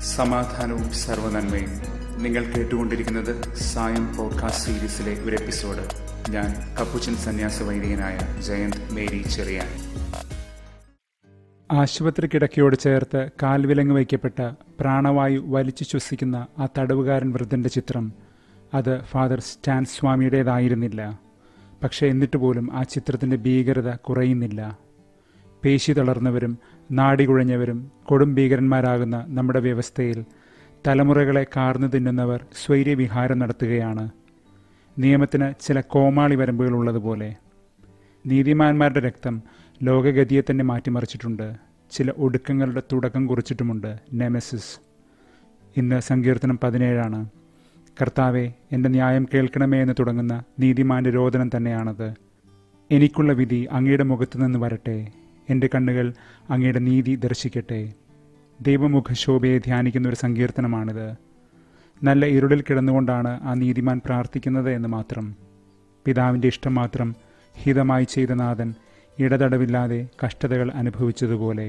സമാധാനവും സർവ്വനന്മയും. നിങ്ങൾ കേട്ടുകൊണ്ടിരിക്കുന്നത് സായം പോഡ്കാസ്റ്റ് സീരീസിലെ ഒരു എപ്പിസോഡ്. ഞാൻ കപ്പുച്ചൻ സന്യാസ വൈദികനായ ജയന്ത് മേരി ചെറിയാൻ. ആശുപത്രി കിടക്കയോട് ചേർത്ത് കാൽവിലങ്ങ് വയ്ക്കപ്പെട്ട പ്രാണവായു വലിച്ചു ശ്വസിക്കുന്ന ആ തടവുകാരൻ വൃദ്ധന്റെ ചിത്രം, അത് ഫാദർ സ്റ്റാൻ സ്വാമിയുടേതായിരുന്നില്ല. പക്ഷേ എന്നിട്ട് പോലും ആ ചിത്രത്തിൻ്റെ ഭീകരത കുറയുന്നില്ല. പേശി തളർന്നവരും നാടി കുഴഞ്ഞവരും കൊടും ഭീകരന്മാരാകുന്ന നമ്മുടെ വ്യവസ്ഥയിൽ തലമുറകളെ കാർന്നു തിന്നുന്നവർ സ്വൈര്യവിഹാരം നടത്തുകയാണ്. നിയമത്തിന് ചില കോമാളി വരമ്പുകളുള്ളതുപോലെ. നീതിമാന്മാരുടെ രക്തം ലോകഗതിയെ തന്നെ മാറ്റിമറിച്ചിട്ടുണ്ട്. ചില ഒടുക്കങ്ങളുടെ തുടക്കം കുറിച്ചിട്ടുമുണ്ട്. നെമസിസ്. ഇന്ന് സങ്കീർത്തനം 17 കർത്താവെ, എൻ്റെ ന്യായം കേൾക്കണമേ എന്ന് തുടങ്ങുന്ന നീതിമാന്റെ രോദനം തന്നെയാണത്. എനിക്കുള്ള വിധി അങ്ങയുടെ മുഖത്തു നിന്ന് വരട്ടെ, എൻ്റെ കണ്ണുകൾ അങ്ങയുടെ നീതി ദർശിക്കട്ടെ. ദൈവമുഖശോഭയെ ധ്യാനിക്കുന്ന ഒരു സങ്കീർത്തനമാണിത്. നല്ല ഇരുളിൽ കിടന്നുകൊണ്ടാണ് ആ നീതിമാൻ പ്രാർത്ഥിക്കുന്നത് എന്ന് മാത്രം. പിതാവിൻ്റെ ഇഷ്ടം മാത്രം ഹിതമായി ചെയ്ത നാഥൻ ഇടതടവില്ലാതെ കഷ്ടതകൾ അനുഭവിച്ചതുപോലെ.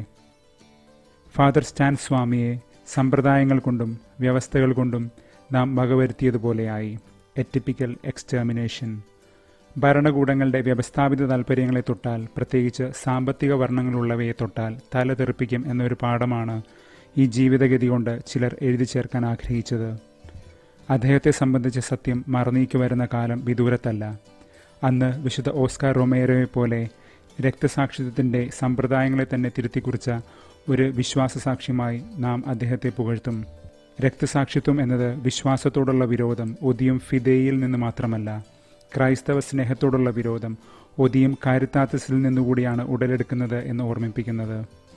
ഫാദർ സ്റ്റാൻ സ്വാമിയെ സമ്പ്രദായങ്ങൾ കൊണ്ടും വ്യവസ്ഥകൾ കൊണ്ടും നാം വകവരുത്തിയതുപോലെയായി. A typical എക്സ്റ്റെർമിനേഷൻ. ഭരണകൂടങ്ങളുടെ വ്യവസ്ഥാപിത താൽപ്പര്യങ്ങളെ തൊട്ടാൽ, പ്രത്യേകിച്ച് സാമ്പത്തിക വർണ്ണങ്ങളുള്ളവയെ തൊട്ടാൽ തല തെറിപ്പിക്കും എന്നൊരു പാഠമാണ് ഈ ജീവിതഗതി കൊണ്ട് ചിലർ എഴുതി ചേർക്കാൻ ആഗ്രഹിച്ചത്. അദ്ദേഹത്തെ സംബന്ധിച്ച സത്യം മറന്നീക്ക് വരുന്ന കാലം വിദൂരത്തല്ല. അന്ന് വിശുദ്ധ ഓസ്കാർ റൊമേരോയെ പോലെ രക്തസാക്ഷിത്വത്തിൻ്റെ സമ്പ്രദായങ്ങളെ തന്നെ തിരുത്തിക്കുറിച്ച ഒരു വിശ്വാസസാക്ഷ്യമായി നാം അദ്ദേഹത്തെ പുകഴ്ത്തും. രക്തസാക്ഷിത്വം എന്നത് വിശ്വാസത്തോടുള്ള വിരോധം ഒതിയും ഫിദേയിൽ നിന്ന് മാത്രമല്ല, ക്രൈസ്തവ സ്നേഹത്തോടുള്ള വിരോധം ഒതിയും കാരിത്താത്തസിൽ നിന്നുകൂടിയാണ് ഉടലെടുക്കുന്നത് എന്ന് ഓർമ്മിപ്പിക്കുന്നത്.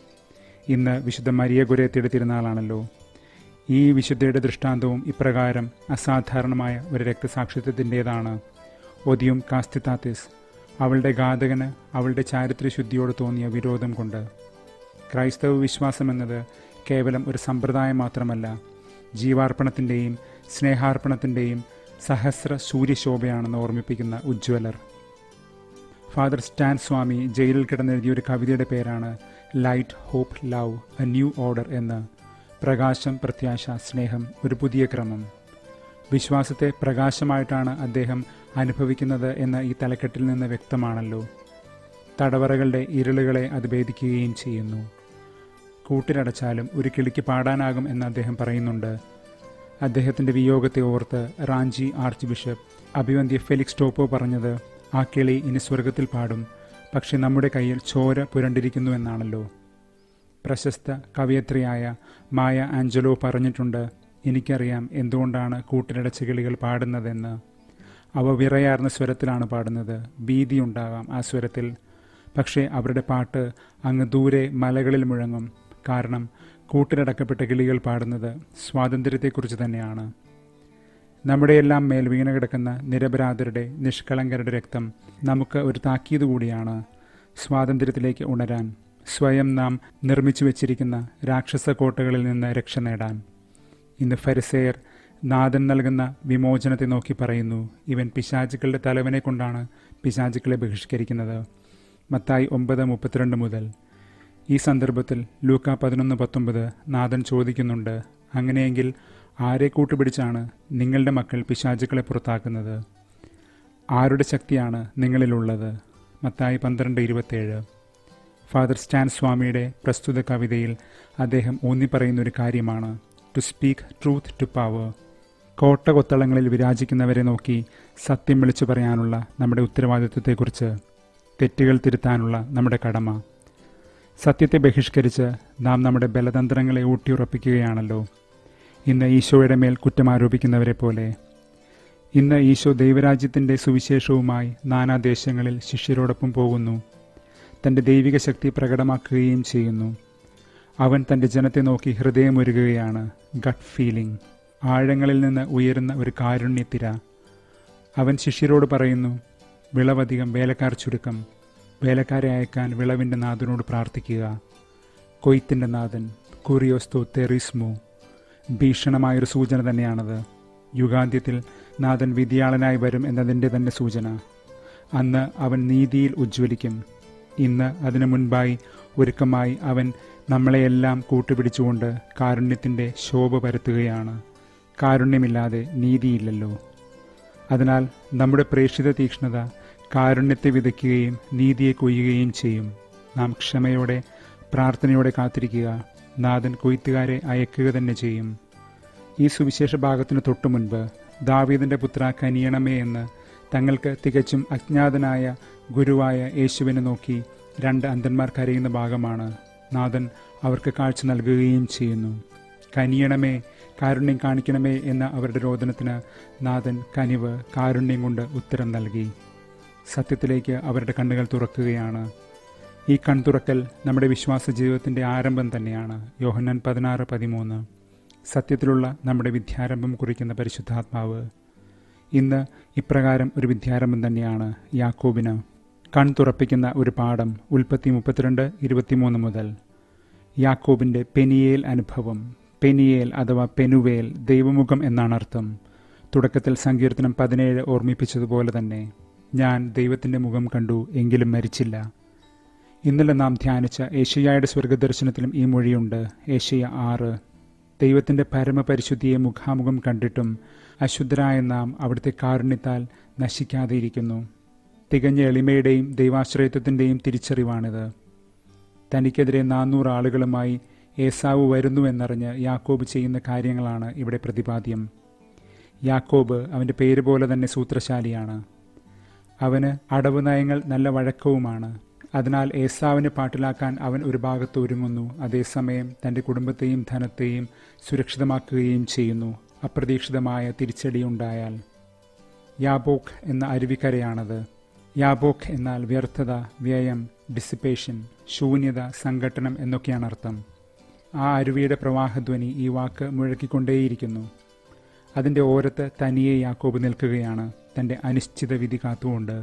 ഇന്ന് വിശുദ്ധ മരിയ ഗൊരേത്തിയുടെ തിരുനാളാണല്ലോ. ഈ വിശുദ്ധയുടെ ദൃഷ്ടാന്തവും ഇപ്രകാരം അസാധാരണമായ ഒരു രക്തസാക്ഷിത്വത്തിൻ്റേതാണ്. ഒതിയും കാസ്തിത്താത്തിസ്, അവളുടെ ഘാതകന് അവളുടെ ചാരിത്രശുദ്ധിയോട് തോന്നിയ വിരോധം കൊണ്ട്. ക്രൈസ്തവ വിശ്വാസം എന്നത് കേവലം ഒരു സമ്പ്രദായം മാത്രമല്ല, ജീവാർപ്പണത്തിൻ്റെയും സ്നേഹാർപ്പണത്തിൻ്റെയും സഹസ്ര സൂര്യശോഭയാണെന്ന് ഓർമ്മിപ്പിക്കുന്ന ഉജ്ജ്വലർ. ഫാദർ സ്റ്റാൻ സ്വാമി ജയിലിൽ കിടന്നെഴുതിയ ഒരു കവിതയുടെ പേരാണ് light, hope, love, a new order എന്ന്. പ്രകാശം, പ്രത്യാശ, സ്നേഹം, ഒരു പുതിയ ക്രമം. വിശ്വാസത്തെ പ്രകാശമായിട്ടാണ് അദ്ദേഹം അനുഭവിക്കുന്നത് എന്ന ഈ തലക്കെട്ടിൽ നിന്ന് വ്യക്തമാണല്ലോ. തടവറകളുടെ ഇരുളുകളെ അത് ഭേദിക്കുകയും ചെയ്യുന്നു. കൂട്ടിലടച്ചാലും ഒരു കിളിക്ക് പാടാനാകും എന്ന് അദ്ദേഹം പറയുന്നുണ്ട്. അദ്ദേഹത്തിൻ്റെ വിയോഗത്തെ ഓർത്ത് റാഞ്ചി ആർച്ച് ബിഷപ്പ് അഭിവന്ദ്യ ഫെലിക്സ് ടോപ്പോ പറഞ്ഞത്, ആ കിളി ഇനി സ്വർഗത്തിൽ പാടും, പക്ഷെ നമ്മുടെ കയ്യിൽ ചോര പുരണ്ടിരിക്കുന്നു എന്നാണല്ലോ. പ്രശസ്ത കവയത്രിയായ മായ ആഞ്ചലോ പറഞ്ഞിട്ടുണ്ട്, എനിക്കറിയാം എന്തുകൊണ്ടാണ് കൂട്ടിലടച്ച കിളികൾ പാടുന്നതെന്ന്. അവ വിറയാർന്ന സ്വരത്തിലാണ് പാടുന്നത്. ഭീതിയുണ്ടാകാം ആ സ്വരത്തിൽ, പക്ഷേ അവരുടെ പാട്ട് അങ്ങ് ദൂരെ മലകളിൽ മുഴങ്ങും. കാരണം കൂട്ടിലടക്കപ്പെട്ട കിളികൾ പാടുന്നത് സ്വാതന്ത്ര്യത്തെക്കുറിച്ച് തന്നെയാണ്. നമ്മുടെയെല്ലാം മേൽ വീണ കിടക്കുന്ന നിരപരാധരുടെ, നിഷ്കളങ്കരുടെ രക്തം നമുക്ക് ഒരു താക്കീത് കൂടിയാണ് സ്വാതന്ത്ര്യത്തിലേക്ക് ഉണരാൻ, സ്വയം നാം നിർമ്മിച്ചു വച്ചിരിക്കുന്ന രാക്ഷസ കോട്ടകളിൽ നിന്ന് രക്ഷ നേടാൻ. ഇന്ന് ഫരിസേയർ നാഥൻ നൽകുന്ന വിമോചനത്തെ നോക്കി പറയുന്നു, ഇവൻ പിശാചുക്കളുടെ തലവനെ കൊണ്ടാണ് പിശാചുക്കളെ ബഹിഷ്കരിക്കുന്നത്. മത്തായി 9:32 മുതൽ. ഈ സന്ദർഭത്തിൽ ലൂക്ക 11:19 നാഥൻ ചോദിക്കുന്നുണ്ട്, അങ്ങനെയെങ്കിൽ ആരെ കൂട്ടുപിടിച്ചാണ് നിങ്ങളുടെ മക്കൾ പിശാചുക്കളെ പുറത്താക്കുന്നത്? ആരുടെ ശക്തിയാണ് നിങ്ങളിലുള്ളത്? മത്തായി 12:27. ഫാദർ സ്റ്റാൻ സ്വാമിയുടെ പ്രസ്തുത കവിതയിൽ അദ്ദേഹം ഊന്നിപ്പറയുന്നൊരു കാര്യമാണ് to speak truth to power. കോട്ട കൊത്തളങ്ങളിൽ വിരാജിക്കുന്നവരെ നോക്കി സത്യം വിളിച്ചു പറയാനുള്ള നമ്മുടെ ഉത്തരവാദിത്വത്തെക്കുറിച്ച്, തെറ്റുകൾ തിരുത്താനുള്ള നമ്മുടെ കടമ. സത്യത്തെ ബഹിഷ്കരിച്ച് നാം നമ്മുടെ ബലതന്ത്രങ്ങളെ ഊട്ടിയുറപ്പിക്കുകയാണല്ലോ ഇന്ന് ഈശോയുടെ മേൽ കുറ്റമാരോപിക്കുന്നവരെ പോലെ. ഇന്ന് ഈശോ ദൈവരാജ്യത്തിൻ്റെ സുവിശേഷവുമായി നാനാദേശങ്ങളിൽ ശിഷ്യരോടൊപ്പം പോകുന്നു. തൻ്റെ ദൈവിക ശക്തി പ്രകടമാക്കുകയും ചെയ്യുന്നു. അവൻ തൻ്റെ ജനത്തെ നോക്കി ഹൃദയമൊരുകുകയാണ്. ഗട്ട് ഫീലിംഗ്, ആഴങ്ങളിൽ നിന്ന് ഉയരുന്ന ഒരു കാരുണ്യത്തിര. അവൻ ശിഷ്യരോട് പറയുന്നു, വിളവധികം വേലക്കാർ ചുരുക്കം, വേലക്കാരെ അയക്കാൻ വിളവിൻ്റെ നാഥനോട് പ്രാർത്ഥിക്കുക. കൊയ്ത്തിൻ്റെ നാഥൻ കുറിയോസ്തോ തെറിസ്മോ. ഭീഷണമായൊരു സൂചന തന്നെയാണത്. യുഗാന്ത്യത്തിൽ നാഥൻ വിധിയാളനായി വരും എന്നതിൻ്റെ തന്നെ സൂചന. അന്ന് അവൻ നീതിയിൽ ഉജ്ജ്വലിക്കും. ഇന്ന് അതിനു മുൻപായി ഒരുക്കമായി അവൻ നമ്മളെയെല്ലാം കൂട്ടുപിടിച്ചുകൊണ്ട് കാരുണ്യത്തിൻ്റെ ശോഭ പരത്തുകയാണ്. കാരുണ്യമില്ലാതെ നീതിയില്ലല്ലോ. അതിനാൽ നമ്മുടെ പ്രേക്ഷിത തീക്ഷ്ണത കാരുണ്യത്തെ വിതയ്ക്കുകയും നീതിയെ കൊയ്യുകയും ചെയ്യും. നാം ക്ഷമയോടെ പ്രാർത്ഥനയോടെ കാത്തിരിക്കുക. നാഥൻ കൊയ്ത്തുകാരെ അയക്കുക തന്നെ ചെയ്യും. ഈ സുവിശേഷ ഭാഗത്തിനു തൊട്ടു മുൻപ് ദാവീദിൻ്റെ പുത്ര കനിയണമേ എന്ന് തങ്ങൾക്ക് തികച്ചും അജ്ഞാതനായ ഗുരുവായ യേശുവിനെ നോക്കി 2 അന്ധന്മാർ കരയുന്ന ഭാഗമാണ് നാഥൻ അവർക്ക് കാഴ്ച നൽകുകയും ചെയ്യുന്നു. കനിയണമേ, കാരുണ്യം കാണിക്കണമേ എന്ന അവരുടെ രോദനത്തിന് നാഥൻ കനിവ്, കാരുണ്യം കൊണ്ട് ഉത്തരം നൽകി. സത്യത്തിലേക്ക് അവരുടെ കണ്ണുകൾ തുറക്കുകയാണ്. ഈ കൺതുറക്കൽ നമ്മുടെ വിശ്വാസ ജീവിതത്തിൻ്റെ ആരംഭം തന്നെയാണ്. യോഹന്നാൻ 16:13. സത്യത്തിലുള്ള നമ്മുടെ വിദ്യാരംഭം കുറിക്കുന്ന പരിശുദ്ധാത്മാവ് ഇന്ന് ഇപ്രകാരം ഒരു വിദ്യാരംഭം തന്നെയാണ് യാക്കോബിന്. കൺതുറപ്പിക്കുന്ന ഒരു പാഠം ഉൽപ്പത്തി 32:23 മുതൽ. യാക്കോബിൻ്റെ പെനിയേൽ അനുഭവം. പെനിയേൽ അഥവാ പെനുവേൽ ദൈവമുഖം എന്നാണ് അർത്ഥം. തുടക്കത്തിൽ സങ്കീർത്തനം 17 ഓർമ്മിപ്പിച്ചതുപോലെ തന്നെ ഞാൻ ദൈവത്തിൻ്റെ മുഖം കണ്ടു, എങ്കിലും മരിച്ചില്ല. ഇന്നലെ നാം ധ്യാനിച്ച ഏശയ്യായുടെ സ്വർഗദർശനത്തിലും ഈ മൊഴിയുണ്ട്. ഏശയ്യ 6. ദൈവത്തിൻ്റെ പരമപരിശുദ്ധിയെ മുഖാമുഖം കണ്ടിട്ടും അശുദ്ധരായ നാം അവിടുത്തെ കാരുണ്യത്താൽ നശിക്കാതെയിരിക്കുന്നു. തികഞ്ഞ എളിമയുടെയും ദൈവാശ്രയത്വത്തിൻ്റെയും തിരിച്ചറിവാണിത്. തനിക്കെതിരെ 400 ആളുകളുമായി ഏസാവ് വരുന്നുവെന്നറിഞ്ഞ് യാക്കോബ് ചെയ്യുന്ന കാര്യങ്ങളാണ് ഇവിടെ പ്രതിപാദ്യം. യാക്കോബ് അവൻ്റെ പേര് പോലെ തന്നെ സൂത്രശാലിയാണ്. അവന് അടവ് നയങ്ങൾ നല്ല വഴക്കവുമാണ്. അതിനാൽ ഏസാവിനെ പാട്ടിലാക്കാൻ അവൻ ഒരു ഭാഗത്ത് ഒരുങ്ങുന്നു. അതേസമയം തൻ്റെ കുടുംബത്തെയും ധനത്തെയും സുരക്ഷിതമാക്കുകയും ചെയ്യുന്നു, അപ്രതീക്ഷിതമായ തിരിച്ചടിയുണ്ടായാൽ. യാബോക്ക് എന്ന അരുവിക്കരയാണത്. യാബോക്ക് എന്നാൽ വ്യർത്ഥത, വ്യയം, ഡിസിപ്പേഷൻ, ശൂന്യത, സംഘട്ടനം എന്നൊക്കെയാണ് അർത്ഥം. ആ അരുവിയുടെ പ്രവാഹധ്വനി ഈ വാക്ക് മുഴക്കിക്കൊണ്ടേയിരിക്കുന്നു. അതിൻ്റെ ഓരത്ത് തനിയെ യാക്കോബ് നിൽക്കുകയാണ്, തൻ്റെ അനിശ്ചിത വിധി കാത്തുകൊണ്ട്.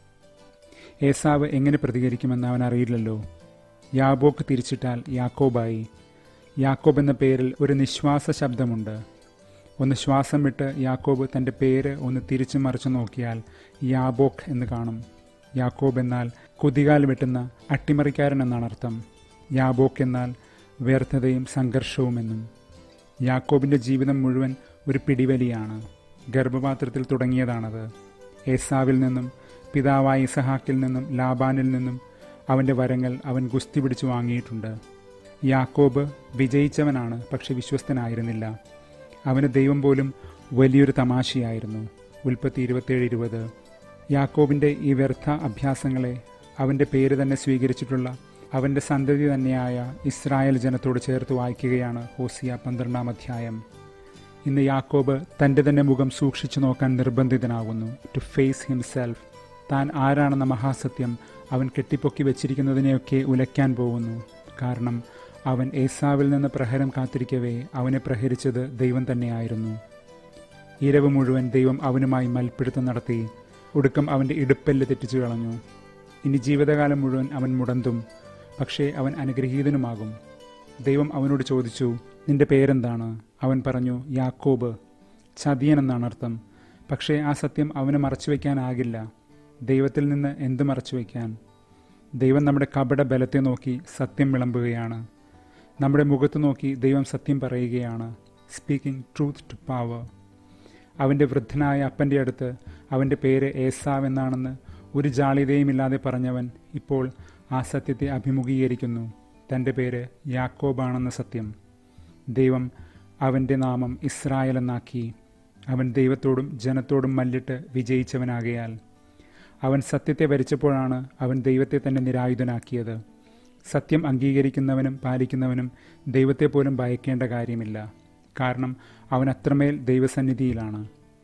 ഏസാവ് എങ്ങനെ പ്രതികരിക്കുമെന്ന് അവൻ അറിയില്ലല്ലോ. യാബോക്ക് തിരിച്ചിട്ടാൽ യാക്കോബായി. യാക്കോബ് എന്ന പേരിൽ ഒരു നിശ്വാസ ശബ്ദമുണ്ട്. ഒന്ന് ശ്വാസം വിട്ട് യാക്കോബ് തൻ്റെ പേര് ഒന്ന് തിരിച്ചു മറിച്ചു നോക്കിയാൽ യാബോക്ക് എന്ന് കാണും. യാക്കോബ് എന്നാൽ കുതികാൽ വെട്ടുന്ന അട്ടിമറിക്കാരൻ എന്നാണ് അർത്ഥം. യാബോക്ക് എന്നാൽ വ്യർത്ഥതയും സംഘർഷവുമെന്നും. യാക്കോബിൻ്റെ ജീവിതം മുഴുവൻ ഒരു പിടിവലിയാണ്. ഗർഭപാത്രത്തിൽ തുടങ്ങിയതാണത്. ഏസാവിൽ നിന്നും പിതാവായ ഇസഹാക്കിൽ നിന്നും ലാബാനിൽ നിന്നും അവൻ്റെ വരങ്ങൾ അവൻ ഗുസ്തി പിടിച്ചു വാങ്ങിയിട്ടുണ്ട്. യാക്കോബ് വിജയിച്ചവനാണ്, പക്ഷെ വിശ്വസ്തനായിരുന്നില്ല. അവന് ദൈവം പോലും വലിയൊരു തമാശയായിരുന്നു. ഉൽപ്പത്തി 27:20. യാക്കോബിൻ്റെ ഈ വ്യർത്ഥ അഭ്യാസങ്ങളെ അവൻ്റെ പേര് തന്നെ സ്വീകരിച്ചിട്ടുള്ള അവൻ്റെ സന്തതി തന്നെയായ ഇസ്രായേൽ ജനത്തോട് ചേർത്ത് വായിക്കുകയാണ് ഹോസിയ 12-ാം അധ്യായം. ഇന്ന് യാക്കോബ് തൻ്റെ തന്നെ മുഖം സൂക്ഷിച്ചു നോക്കാൻ നിർബന്ധിതനാകുന്നു. To face himself. താൻ ആരാണെന്ന മഹാസത്യം അവൻ കെട്ടിപ്പൊക്കി വെച്ചിരിക്കുന്നതിനെയൊക്കെ ഉലയ്ക്കാൻ പോകുന്നു. കാരണം അവൻ ഏസാവിൽ നിന്ന് പ്രഹരം കാത്തിരിക്കവേ അവനെ പ്രഹരിച്ചത് ദൈവം തന്നെയായിരുന്നു. ഇരവ് മുഴുവൻ ദൈവം അവനുമായി മൽപ്പിടുത്തം നടത്തി. ഒടുക്കം അവൻ്റെ ഇടുപ്പെല്ല് തെറ്റിച്ചു കളഞ്ഞു. ഇനി ജീവിതകാലം മുഴുവൻ അവൻ മുടന്തും, പക്ഷേ അവൻ അനുഗ്രഹീതനുമാകും. ദൈവം അവനോട് ചോദിച്ചു, നിന്റെ പേരെന്താണ്? അവൻ പറഞ്ഞു, യാക്കോബ്. ചതിയൻ എന്നാണ് അർത്ഥം. പക്ഷേ ആ സത്യം അവന് മറച്ചുവെക്കാനാകില്ല. ദൈവത്തിൽ നിന്ന് എന്ത് മറച്ചുവെക്കാൻ? ദൈവം നമ്മുടെ കപട ബലത്തെ നോക്കി സത്യം വിളമ്പുകയാണ്. നമ്മുടെ മുഖത്ത് നോക്കി ദൈവം സത്യം പറയുകയാണ്. Speaking truth to power. അവൻ്റെ വൃദ്ധനായ അപ്പൻ്റെ അടുത്ത് അവൻ്റെ പേര് ഏസാവ് എന്നാണെന്ന് ഒരു ജാള്യതയുമില്ലാതെ പറഞ്ഞവൻ ഇപ്പോൾ ആ സത്യത്തെ അഭിമുഖീകരിക്കുന്നു. തൻ്റെ പേര് യാക്കോബാണെന്ന സത്യം. ദൈവം അവൻ്റെ നാമം ഇസ്രായേൽ എന്നാക്കി. അവൻ ദൈവത്തോടും ജനത്തോടും മല്ലിട്ട് വിജയിച്ചവനാകയാൽ അവൻ സത്യത്തെ വരിച്ചപ്പോഴാണ് അവൻ ദൈവത്തെ തന്നെ നിരായുധനാക്കിയത്. സത്യം അംഗീകരിക്കുന്നവനും പാലിക്കുന്നവനും ദൈവത്തെ പോലും ഭയക്കേണ്ട കാര്യമില്ല. കാരണം അവൻ അത്രമേൽ ദൈവസന്നിധിയിലാണ്.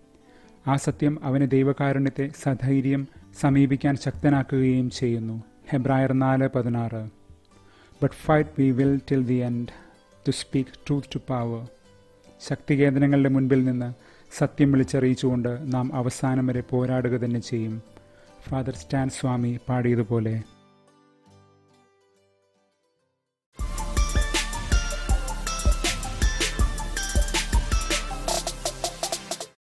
ആ സത്യം അവന് ദൈവകാരുണ്യത്തെ സധൈര്യം സമീപിക്കാൻ ശക്തനാക്കുകയും ചെയ്യുന്നു. ഹെബ്രായർ 4:16. But fight we will till the end to speak truth to power. ശക്തികേന്ദ്രങ്ങളുടെ മുൻപിൽ നിന്ന് സത്യം വിളിച്ചറിയിച്ചുകൊണ്ട് നാം അവസാനം വരെ പോരാടുക തന്നെ ചെയ്യും. Father Stan Swamy പാടിയതുപോലെ.